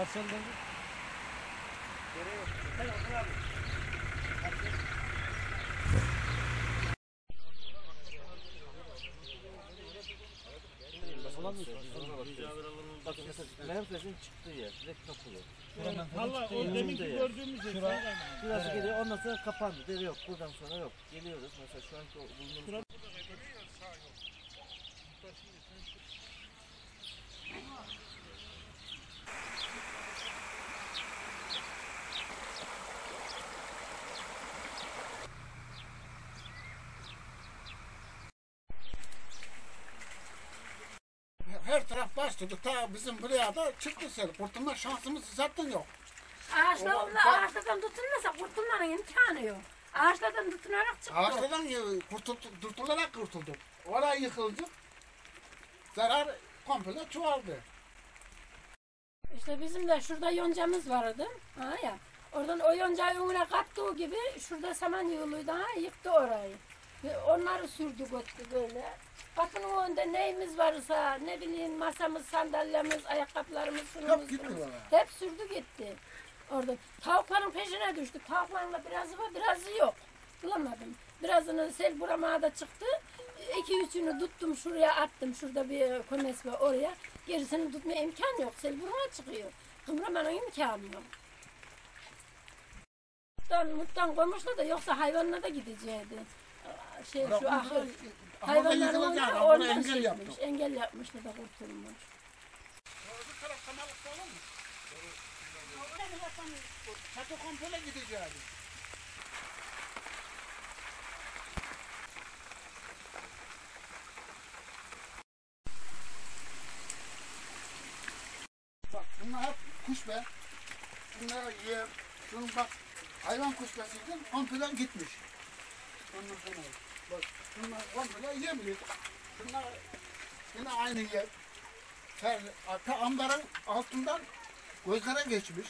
parçaladı. Menfezin çıktığı yer, direkt kapılı. Valla o deminki gördüğümüz yer. Şurası geliyor, ondan sonra kapandı. Deri yok, buradan sonra yok. Geliyoruz mesela şu anki o bulunduğumuz... Her taraf başladı. Ta bizim buraya da çıktı sel. Kurtulma şansımız zaten yok. Ağaçlardan tutulmasa kurtulmanın imkanı yok. Ağaçlardan tutunarak çıktı. Ağaçlardan kurtularak kurtulduk. Oraya yıkıldı. Zarar komple çoğaldı. İşte bizim de şurada yoncamız vardı. Ha ya. Oradan o yoncayı önüne kattığı gibi şurada saman yığılıydı. Ha, yıktı orayı. Ve onları sürdü götürdü böyle. Kapının önünde neyimiz varsa, ne bileyim masamız, sandalyemiz, ayakkabılarımız, şunumuz, hep sürdü gitti. Orada tavukların peşine düştük. Tavukların da birazı var, birazı yok. Bulamadım. Birazını sel buramaya da çıktı. 2-3'ünü tuttum, şuraya attım. Şurada bir komes var oraya. Gerisini tutmaya imkan yok. Sel buraya çıkıyor. Kımramanın imkanı yok. Muttan koymuşlar da yoksa hayvanla da gidecekti. Şu ahır. Hayvanların önüne oradan çekmiş. Engel yapmışlar da kurtulmuş. Bu tarafta malık olur mu? Çatı komple gideceğiz. Bak bunlar hep kuş be. Bunlar yem. Şunun bak hayvan kuşbesiydi komple gitmiş. Ondan sonra bak bunlar komple yemiyor. Bunlar yine aynı yer. Ta ambarın altından gözlere geçmiş.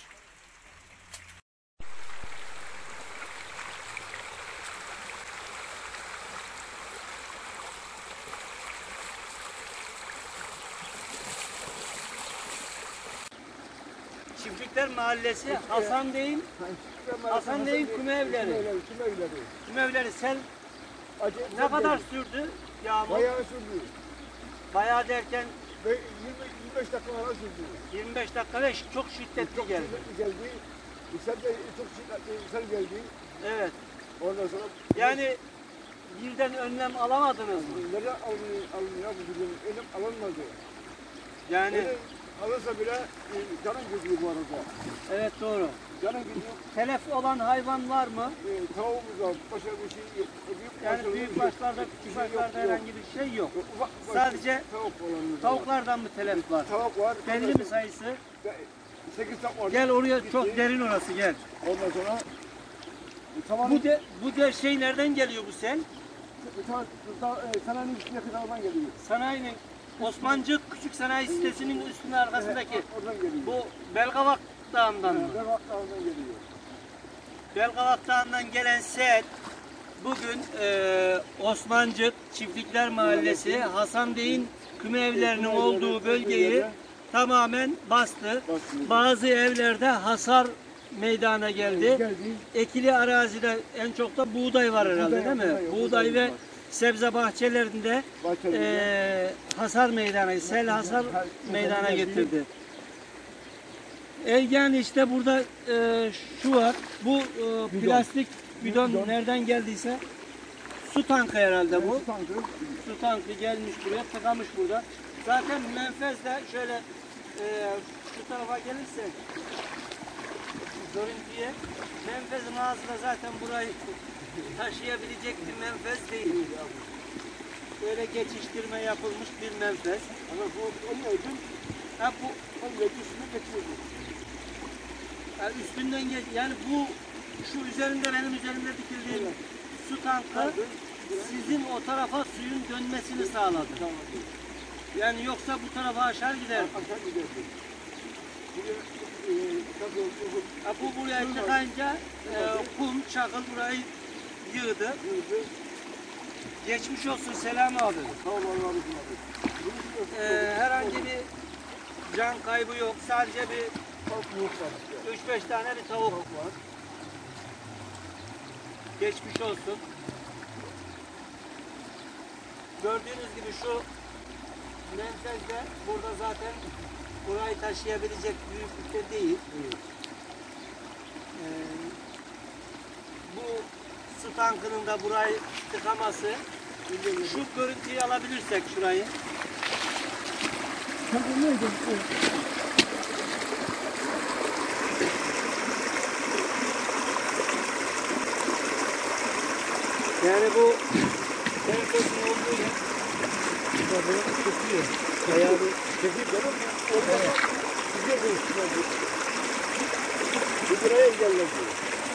Çiftlikler Mahallesi, Hasan Bey'in kümevleri. Kümevleri sel ne kadar sürdü yağmur? Bayağı sürdü. Bayağı derken 25 dakika falan sürdü. 25 dakika ve çok şiddetli geldi. Geldi. Sel de çok şiddetli sel geldi. Evet. Ondan sonra yani birden önlem alamadınız mı? nereye alınıyor bu bizim? Önlem alınmadı. Yani alırsa bile canım gidiyor bu arada. evet doğru. Canım gidiyor. Telef olan hayvan var mı? Tavuğumuz var. Başka bir şey yok. Yani büyük başlarda, küçük başlarda herhangi bir şey yok. Ufak Sadece tavuk tavuklardan mı telef var? Tavuk var. Belli mi sayısı? 8 tavuk var. Gel oraya gitti. Çok derin orası gel. Ondan sonra Bu de şey nereden geliyor bu sel? sanayinin üstündeki taraftan geliyor. Sanayinin Osmancık Küçük Sanayi Sitesi'nin üstünün arkasındaki Oradan geliyor. bu Belgavak Dağı'ndan mı? Belgavak geliyor. Belgavak Dağı'ndan gelen sel bugün Osmancık Çiftlikler Mahallesi Hasan Bey'in kümevlerinin olduğu bölgeyi tamamen bastı. Bazı evlerde hasar meydana geldi. Ekili arazide en çok da buğday var herhalde değil mi? Buğday ve sebze bahçelerinde hasar meydana, sel hasar meydana getirdi. Yani işte burada şu var, bu plastik bidon nereden geldiyse su tankı herhalde bu. Su tankı gelmiş buraya, tıkamış burada. Zaten menfez de şöyle şu tarafa gelirsek görüntüye, menfezin ağzı da zaten burayı taşıyabilecek bir menfez değil. Böyle geçiştirme yapılmış bir menfez. Ama bu üstünden geç. Yani bu şu üzerinde benim üzerimde dikildiğim su tankı sizin o tarafa suyun dönmesini sağladı. Yani yoksa bu tarafa aşağı gider. Bu buraya çıkınca kum, çakıl burayı yığdı. Geçmiş olsun Selam abi. Herhangi bir can kaybı yok. Sadece bir Yok var işte. 3-5 tane bir tavuk var. Geçmiş olsun. Gördüğünüz gibi şu menfez de burada zaten burayı taşıyabilecek büyüklükte değil. Bu su tankının da burayı tıkaması. Şu görüntüyü alabilirsek şurayı. Yani bu menfezin olduğu yer burada tutuyor. Bayağı bir Çekip canım. Orada gidiyor bu üstüne. Bu buraya engelledi.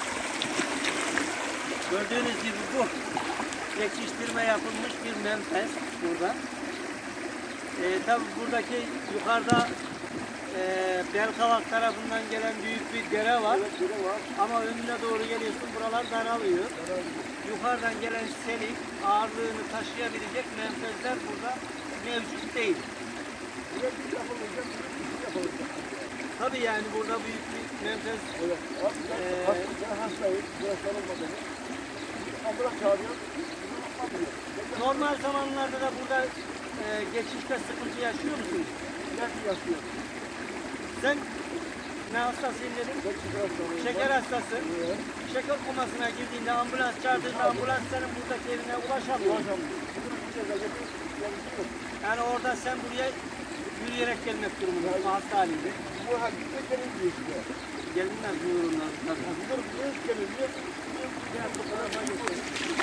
gördüğünüz gibi bu geçiştirme yapılmış bir menfez burada. Tabi buradaki yukarıda Belkavak tarafından gelen büyük bir dere var. Evet, biri var. Ama önüne doğru geliyorsun buralar daralıyor. Yukarıdan gelen selik ağırlığını taşıyabilecek menfezler burada mevcut değil. Buraya bir yapılacak, bir yapılacak. Tabi yani burada büyük bir menfez Evet. Abi ben hastayım. Burası olmadı. Ambulans çağırıyor. Almıyor. normal zamanlarda da burada geçişte sıkıntı yaşıyor musunuz? Nasıl yaşıyor? Sen ne hastasıyım dedim? Ben şeker hastalıyım. Şeker hastası. Evet. Şeker komasına girdiğinde ambulans çağırdığında ambulans senin buradaki evine ulaşamıyor. Ulaşamıyor. Bunun bir şey yok. Yani orada sen buraya yürüyerek gelmek durumundasın hasta halinde. Bu ha gitmek gelinmiyor işte. Gelinmez bu yorumlar. Tabii. Bunlar buraya gelinmiyor. Biraz bu tarafa geçiyor.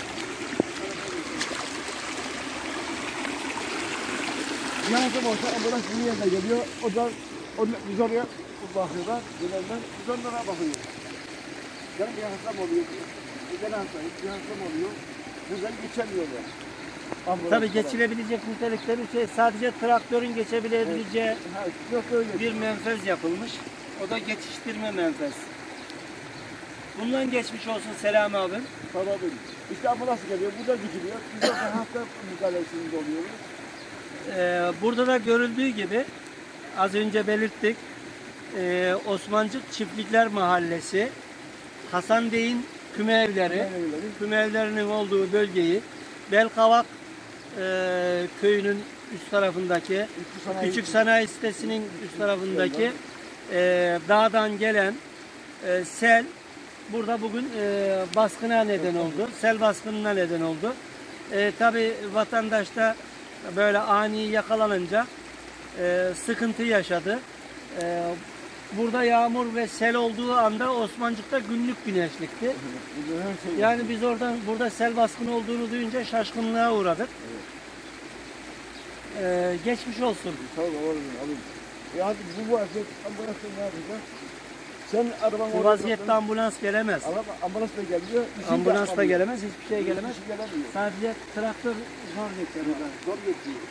Lazım olsa ambulans bir yerine geliyor. Biz oraya bakıyorlar. Gelenler biz onlara bakıyoruz. Benim bir hastam oluyor. Bir hastayım. Bir hastam oluyor. Buradan geçemiyorlar. Ambulans Tabii falan. geçilebilecek nitelikleri sadece traktörün geçebileceği Ha, yok öyle. bir menfez yapılmış. O da geçiştirme menfez. Bundan geçmiş olsun Selam abim. Tamam. İşte ambulans geliyor. Burada dikiliyor. Biz orada hasta müdahalesinde oluyoruz. Burada da görüldüğü gibi az önce belirttik. Osmancık Çiftlikler Mahallesi, Hasan Bey'in küme evleri, küme evlerinin olduğu bölgeyi Belkavak köyünün üst tarafındaki küçük sanayi sitesinin üst tarafındaki dağdan gelen sel burada bugün baskına neden oldu. Sel baskınına neden oldu. Tabi vatandaş da böyle ani yakalanınca sıkıntı yaşadı. Burada yağmur ve sel olduğu anda Osmancık'ta günlük güneşlikti. Yani biz burada sel baskını olduğunu duyunca şaşkınlığa uğradık. Geçmiş olsun. Sağ ol, alayım. Hadi bu vaziyet ambulansla ne yapacağız? Sen araban Bu vaziyette ambulans gelemez. Ambulans da geliyor. Ambulans da gelemez, hiçbir şey gelemez. Hiçbir şey gelemiyor. Sadece traktör zor geçer. Zor geçiyor.